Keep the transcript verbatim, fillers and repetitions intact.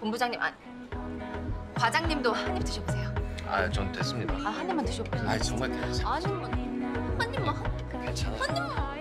본부장님, 아, 과장님도 한 입 드셔보세요. 아, 전 됐습니다. 아, 한 입만 드셔보세요. 아, 정말 괜찮아요. 아니면 한 입만, 한, 괜찮아요. 한 입만.